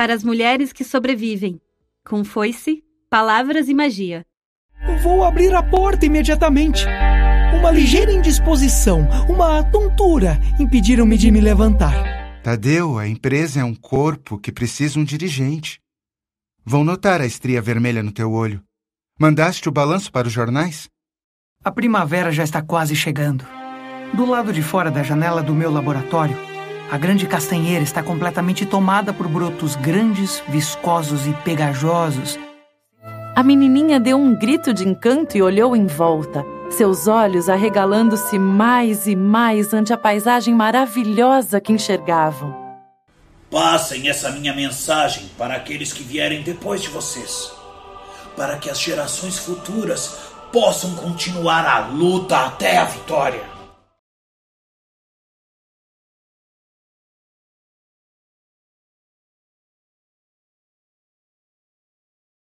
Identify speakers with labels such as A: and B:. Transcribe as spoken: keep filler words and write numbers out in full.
A: para as mulheres que sobrevivem. Com foice, palavras e magia.
B: Vou abrir a porta imediatamente. Uma ligeira indisposição, uma tontura impediram-me de me levantar.
C: Tadeu, a empresa é um corpo que precisa um dirigente. Vão notar a estria vermelha no teu olho. Mandaste o balanço para os jornais?
B: A primavera já está quase chegando. Do lado de fora da janela do meu laboratório, a grande castanheira está completamente tomada por brotos grandes, viscosos e pegajosos.
D: A menininha deu um grito de encanto e olhou em volta, seus olhos arregalando-se mais e mais ante a paisagem maravilhosa que enxergavam.
E: Passem essa minha mensagem para aqueles que vierem depois de vocês, para que as gerações futuras possam continuar a luta até a vitória.